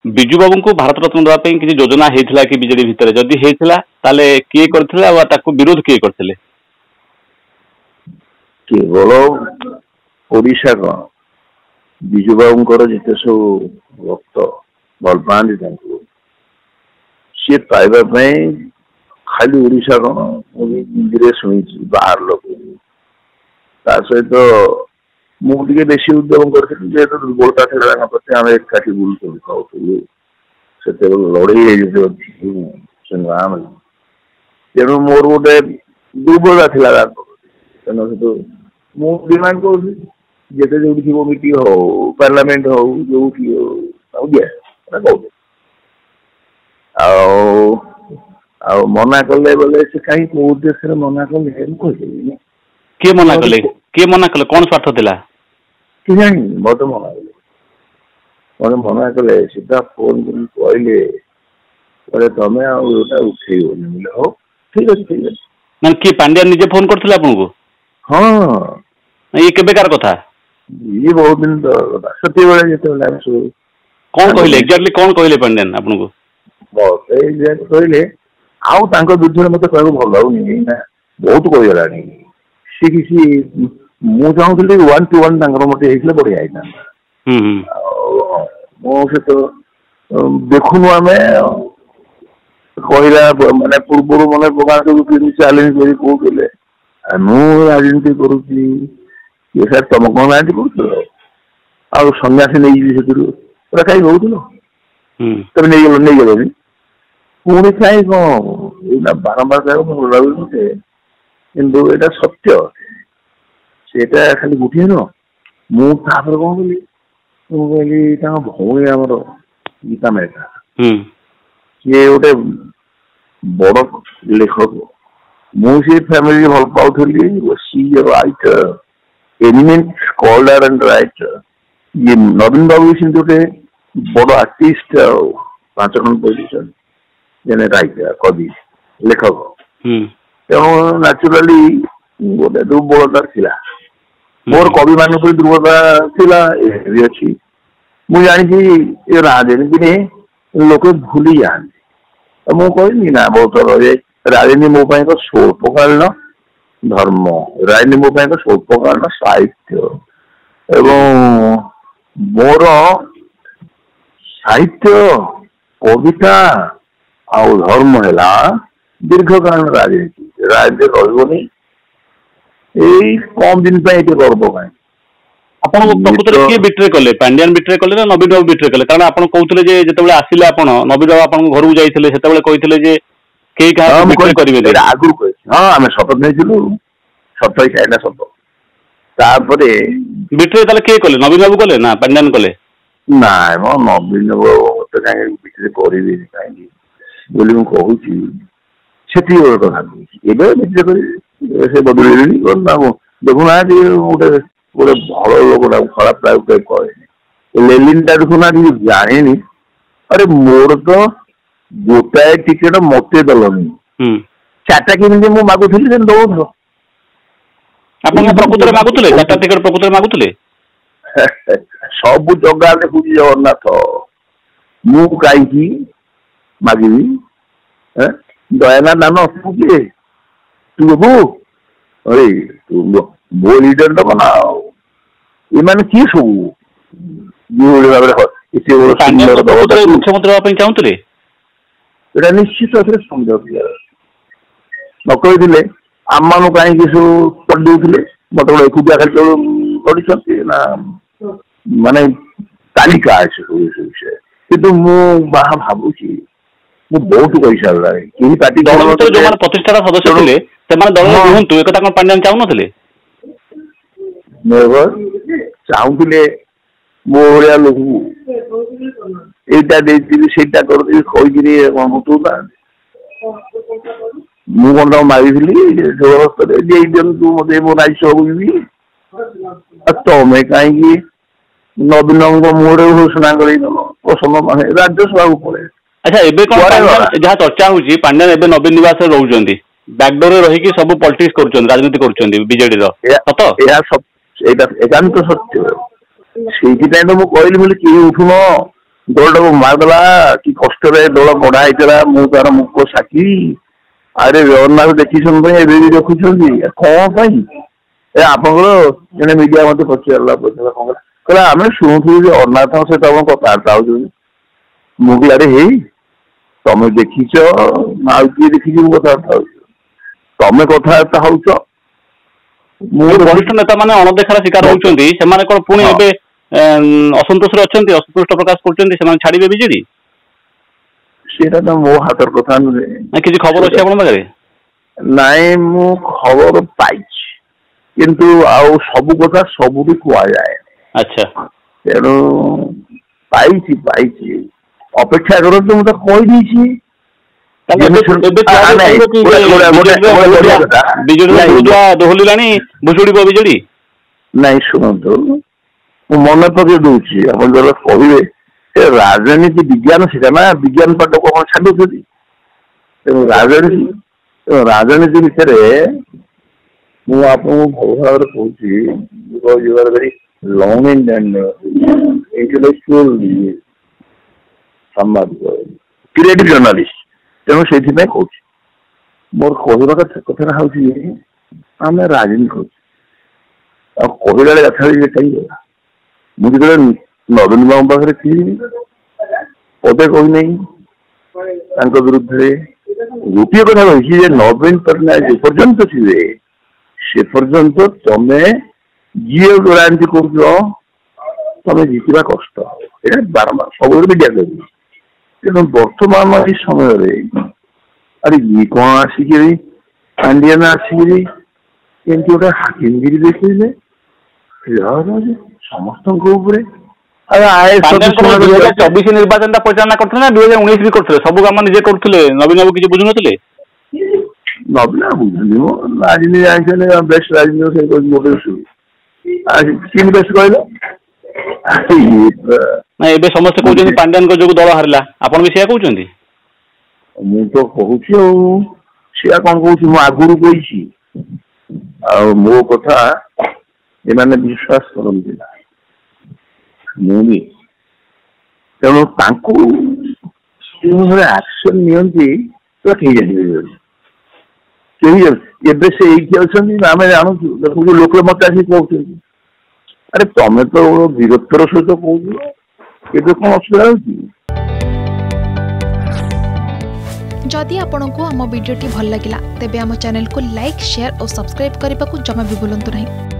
बिजू बाबू को भारत रत्न देवाई किसी योजना होता कि बीजेडी भितर जदि होता ताले किए करथिले आ ताको विरोध किए करथिले केवल ओडिशा कौन बिजू बाबू जिते सब भक्त भल पाती सी पाइबा खाली ओडिशा कौन हिंदी शुणी बाहर लोग सहित मुझे बेसी उद्यम करी दुर्बलता था प्रति आम एकाठी बुलूँ खाऊ से लड़े संग्राम तेणु मोर गोटे दुर्बलता था तेना मुझे डिमांड करूँ जिते जो थी मीटिंग हो पार्लियामेंट हो जो कहते मना कले बोले से कहीं कौ उद्देश्य मना कले कह किए मना कले किए मना कले कौन स्वार्थ थिला कि जानी मत मना कले मत मना कले सीधा फोन कहले तमें आटा उठेबनी बोले हो ठीक अच्छे ठीक अच्छे ना किए पांड्या निजे फोन करथिला आपन को हाँ ये केबेकार कथा ये बहुत दिन कथा सत्य बेले जिते कौन कहले एक्जेक्टली कौन कहले पांड्यान आपन को बहुत एक्जेक्ट कहले आउ तांको विरुद्ध मत कहू भल लगुनि ना बहुत कहगलानी सी किसी मु चाहूली 1-to-1 मोटे होता बढ़िया होता मो से तो देखुनु आम कहला मानने पूर्व मन प्रकाश चैलेंज कर कहते मुझे करुच्ची ये सर तुम कौन राजनीति कर सन्यासी नहीं पूरा कहीं कौल तुम नहीं गल भी पुणी कहीं कौन बारंबार कह लगे किंतु एटा सत्य सेटा खाली गोटे न मुझे कौन कली कहली भौणी आमर गीता मेहता सी गोटे बड़ लेखक मुझे फैमिली भल पाऊली सी writer eminent scholar and writer ये नवीन बाबू सिंह गोटे बड़ आर्टिस्ट 5 खंड पोजिशन जेने राइटर कवि लेखक तेणु नाचुराली गोटे दुर्बलता थी मोर कवि मान दुर्बलता थी अच्छी मुझे जानी राजनीति में लोग भूली जाते मुझे कहली ना बहुत राजनीति मो स्वल्पकालीन धर्म राजनीति मो स्वल्पकालीन साहित्य एवं मोर साहित्य कविता आ धर्म है दीर्घकालीन राजनीति राजनीति रही कम दिन गर्व कहीं आपन प्रकृत किए बिट्रे कले पांड्यान बिट्रे कले ना नवीन बाबू बिट्रे कले कारण आपन कहउतले जे जेतेबेले आसिले आपन नवीन बाबू आपन घर को जाइथिले सेतेबेले कहिथिले जे केई का बिट्रे करिवे आगु हां हमें शपथ नेथिलु सत्य खाइला सब तापरे बिट्रे ताले के कले नवीन बाबू कले ना पांड्यान कले ना मो नवीन बाबू तो काहे बिट्रे करिवे काहे बोली मु कहूची सेठी कथा एबे बिट्रे करी से बदलेनी कोना देखुना गोटे गोटे भल लोक खराब प्राय कहे लेलिनटा देखुना जानी अरे मोर तो गोटाए टिकेट मत दलनी 4टा केमी मु मागुली दौर प्रकृत मागुले 4टा टिकेट प्रकृत मागुले सब जगह देखुच जगन्नाथ मु कहीं मागिबी दयाना दान किए तू बबू अरे तू मो लीडर तो बना ये किए सब मुख्यमंत्री चाहूले निश्चित समझ न कही आम मान कहीं सब पढ़े मत गोटे एकुटिया खाली पढ़ी ना माने तालिका है विषय कि भावुची मु बहुत कही सारा कहीं पार्टी जो प्रतिष्ठा सदस्य थे दल रुहतु एक पांड्यान चाहून चाहूले मो भाया लोक यहाँ कर मु कौन मांगी तू मत मो राज्यसभा तमें कहीं नवीन मुहरे घोषणा कर राज्यसभा को पड़े अच्छा एबे जहाँ चर्चा होची पांड्यान एबे नवीन निवास रोचंदी बैकडोर रही सब पॉलिटिक्स करुछन राजनीति करुछन बीजेडी रो सत एकांत सत्य से तो मुझे कहली बोले किए उठुन ଦଳଟାକୁ ମାରିଦେଲା କି କଷ୍ଟରେ ଦଳ ଗଢା ହେଇଥିଲା ମୁଁ ତାର ମୁଖ ସାକ୍ଷୀ। ଆରେ ଜଗନ୍ନାଥ ଦେଖିଛନ୍ତି ପାଇଁ ଏବେ ବି ଦେଖୁଛନ୍ତି କଣ ପାଇଁ? ଆପଣଙ୍କର ଜଣେ ମିଡିଆ ମତେ ପଚାରିଲା କହିଲା ଆମେ ଶୁଣୁଥିଲୁ ଯେ ଅନାଥଙ୍କ ସହିତ ଆପଣ କଥାବାର୍ତ୍ତା ହଉଛନ୍ତି। ମୁଁ ବି ଆରେ ହେଇ ତମେ ଦେଖିଛ ନା ଆଉ କିଏ ଦେଖିଛି ମୁଁ କଥାବାର୍ତ୍ତା ହଉଛି? ତମେ କଥାବାର୍ତ୍ତା ହଉଛ ବରିଷ୍ଠ ନେତା ମାନେ ଅଣଦେଖାର ଶିକାର ହଉଛନ୍ତି ସେମାନେ କଣ ପୁଣି ଏବେ ଅସନ୍ତୋଷରେ ଅଛନ୍ତି, ଅସନ୍ତୁଷ୍ଟ ପ୍ରକାଶ କରୁଛନ୍ତି, ସେମାନେ ଛାଡିବେ ବିଜେଡି? ସେଇଟା ତ ମୋ ହାତର କଥା ନୁହେଁ। କିଛି ଖବର ଅଛି ଆପଣଙ୍କ ପାଖରେ? ନାଇଁ ମୁଁ ଖବର ପାଇଛି କିନ୍ତୁ ଆଉ ସବୁ କଥା ସବୁଠି କୁହାଯାଏ। ଆଚ୍ଛା ତେଣୁ ପାଇଛି ଅପେକ୍ଷା କରନ୍ତୁ ମୁଁ ତ କହିଦେଇଛି। ଦୋହଲିଲାଣି ଭୁଷୁଡିବ ବିଜେଡି? ନାଇଁ ଶୁଣନ୍ତୁ ମୁଁ ମନେ ପକେଇ ଦଉଛି ଆପଣ ଯେତେବେଳେ କହିବେ ରାଜନୀତି ବିଜ୍ଞାନ ସେଟା ନା ବିଜ୍ଞାନ ପାଠକୁ ଆପଣ ଛାଡୁଛନ୍ତି। ତେଣୁ ରାଜନୀତି ଭିତରେ ମୁଁ ଆପଣଙ୍କୁ ଭଲ ଭାବରେ କହୁଛି ଭେରି ଲର୍ନିଂ ଆଣ୍ଡ ଇଣ୍ଟେଲେକ୍ଚୁଆଲ ସାମ୍ବାଦିକ କ୍ରିଏଟିଭ ଜର୍ଣ୍ଣାଲିଷ୍ଟ। ତେଣୁ ସେଇଥିପାଇଁ କହୁଛି ମୋର କହିବା କଥାଟା ହଉଛି ଆମେ ରାଜନୀତି କରୁଛୁ ଆଉ କହିଲାବେଳେ କଥା କାହିଁକି ମୁଁ ଯେତେବେଳେ ନବୀନ ବାବୁ ପାଖରେ ଥିଲି ପଦେ କହିନାହିଁ ତାଙ୍କ ବିରୁଦ୍ଧରେ। ଗୋଟିଏ କଥା କହିଛି ଯେ ନବୀନ ପଟ୍ଟନାୟକ ଯେ ପର୍ଯ୍ୟନ୍ତ ଥିବେ ସେ ପର୍ଯ୍ୟନ୍ତ ତମେ ଯିଏ ରାଜନୀତି କରୁଛ ତମେ ଜିତିବା କଷ୍ଟ। ଏଇଟା ବାରମ୍ବାର ସବୁବେଳେ ମିଡିଆ କହିବି। ତେଣୁ ବର୍ତ୍ତମାନ ଏଇ ସମୟରେ ଆରେ ଇଏ କଣ ଆସିକିରି ପାଣ୍ଡିଆନ ଆସିକିରି ଏମିତି ଗୋଟେ ହାକିମଗିରି ଦେଖେଇଲେ ସମସ୍ତଙ୍କ ଉପରେ। 2024 ନିର୍ବାଚନ ପରିଚାଳନା କରୁଥିଲେ ନା 2019 ବି କରୁଥିଲେ? ସବୁ କାମ ନିଜେ କରୁଥିଲେ, ନବୀନ ବାବୁ କିଛି ବୁଝୁନଥିଲେ? ନବୀନ ବୁଝୁନି ମୋ ରାଜନୀତି ଜାଣିଛନ୍ତି ବେଷ୍ଟ ରାଜନୀତି କିନ୍ ବେଷ୍ଟ କହିଲ? ଏବେ ସମସ୍ତେ କହୁଛନ୍ତି ପାଣ୍ଡିଆନଙ୍କ ଯୋଗୁଁ ଦଳ ହାରିଲା, ଆପଣ ବି ସେଇଆ କହୁଛନ୍ତି? ମୁଁ ତ କହୁଛି ଆଉ ସେଇଆ କଣ କହୁଛି ମୁଁ ଆଗରୁ କହିଛି ଆଉ ମୋ କଥା ଏମାନେ ବିଶ୍ୱାସ କରନ୍ତି ନା ମୁଁ ବି। ତେଣୁ ତାଙ୍କୁ ଆକ୍ସନ ନିଅନ୍ତି କେହି ଜାଣିପାରିବେନି। ଏବେ ସେ ଏଇଠି ଅଛନ୍ତି ଆମେ ଜାଣୁଛୁ ଦେଖୁଛୁ ଲୋକ ମତେ ଆସି କହୁଛନ୍ତି ଆରେ ତମେ ତ ବୀରତ୍ୱର ସହିତ କହୁଛ ଏବେ କଣ ଅସୁବିଧା ହଉଛି? जदि आपंक आम भिडी भल लगा तेब आम चैनल को लाइक शेयर और सब्सक्राइब करने को जमा भी भूलु नहीं।